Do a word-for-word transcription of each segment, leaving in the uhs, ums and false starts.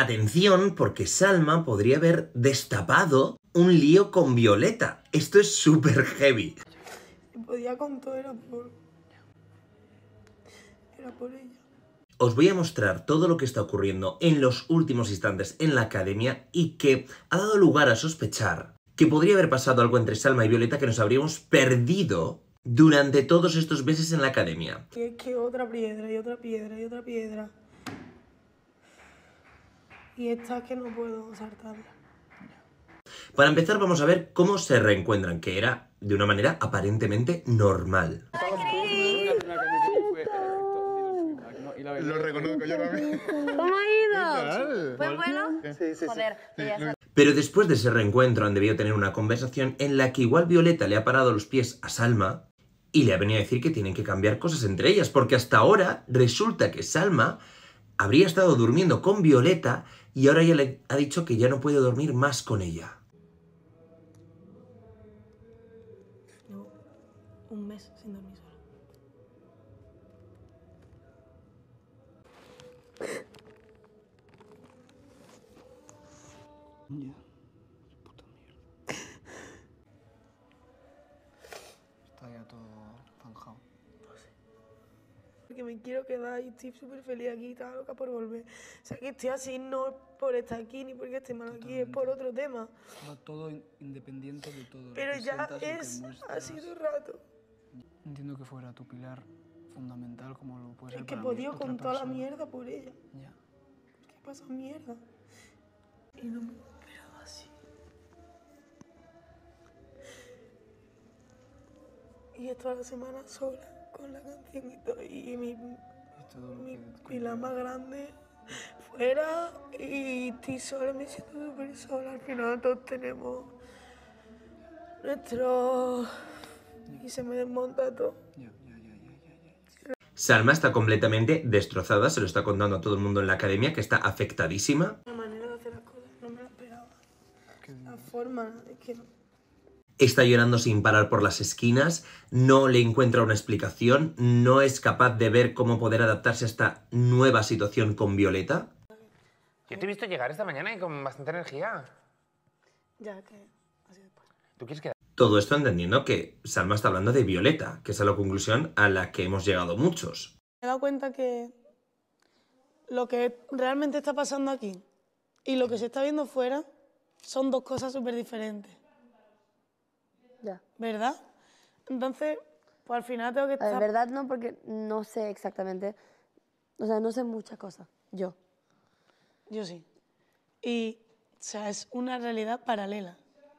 Atención, porque Salma podría haber destapado un lío con Violeta. Esto es súper heavy. Si podía con todo era por... Era por ella. Os voy a mostrar todo lo que está ocurriendo en los últimos instantes en la academia y que ha dado lugar a sospechar que podría haber pasado algo entre Salma y Violeta que nos habríamos perdido durante todos estos meses en la academia. Y es que otra piedra, y otra piedra, y otra piedra. Y esta que no puedo saltarla. Para empezar vamos a ver cómo se reencuentran, que era de una manera aparentemente normal. Lo reconozco yo también. ¿Cómo ha ido? ¿Fue bueno? Sí, sí, sí. Joder, sí, Pero después de ese reencuentro han debido tener una conversación en la que igual Violeta le ha parado los pies a Salma y le ha venido a decir que tienen que cambiar cosas entre ellas, porque hasta ahora resulta que Salma habría estado durmiendo con Violeta y ahora ella le ha dicho que ya no puede dormir más con ella. No, un mes sin dormir sola. Ya, puta mierda. Está ya todo zanjado. Porque me quiero quedar y estoy súper feliz aquí, estaba loca por volver. O sea, que estoy así no por estar aquí ni porque esté mal aquí, es por otro tema. Va todo in- independiente de todo. lo Pero que ya sientas, lo que es muestras. así todo el rato. Entiendo que fuera tu pilar fundamental como lo puede ser Es que he para mí podido otra con toda la persona. mierda por ella. Ya. ¿Qué pasa mierda? Y no me esperaba así. Y esto a la semana sola, con la canción y todo. Y mi, Y todo lo mi que pilar más grande fuera. Y estoy sola, me siento súper sola. Al final todos tenemos nuestro... Y se me desmonta todo. Ya, ya, ya, ya, ya, ya. Salma está completamente destrozada, se lo está contando a todo el mundo en la academia, que está afectadísima. La manera de hacer las cosas no me la esperaba. ¿Qué La dices? forma, es que no. Está llorando sin parar por las esquinas, no le encuentra una explicación, no es capaz de ver cómo poder adaptarse a esta nueva situación con Violeta. Yo te he visto llegar esta mañana y con bastante energía. Ya que así después. ¿Tú quieres quedar? Todo esto entendiendo que Salma está hablando de Violeta, que es a la conclusión a la que hemos llegado muchos. Me he dado cuenta que lo que realmente está pasando aquí y lo que se está viendo fuera son dos cosas súper diferentes, Ya. ¿verdad? Entonces, pues al final tengo que A ver, estar... verdad no, porque no sé exactamente. O sea, no sé muchas cosas. Yo. Yo sí. Y, o sea, es una realidad paralela.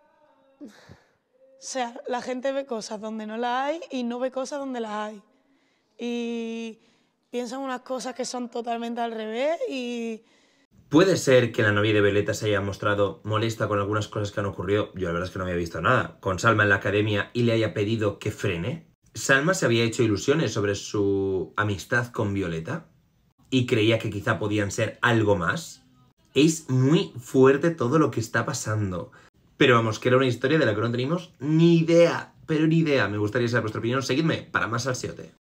O sea, la gente ve cosas donde no las hay y no ve cosas donde las hay. Y piensan unas cosas que son totalmente al revés y... Puede ser que la novia de Violeta se haya mostrado molesta con algunas cosas que han ocurrido, yo la verdad es que no había visto nada, con Salma en la academia y le haya pedido que frene. Salma se había hecho ilusiones sobre su amistad con Violeta y creía que quizá podían ser algo más. Es muy fuerte todo lo que está pasando. Pero vamos, que era una historia de la que no teníamos ni idea, pero ni idea. Me gustaría saber vuestra opinión. Seguidme para más salseote.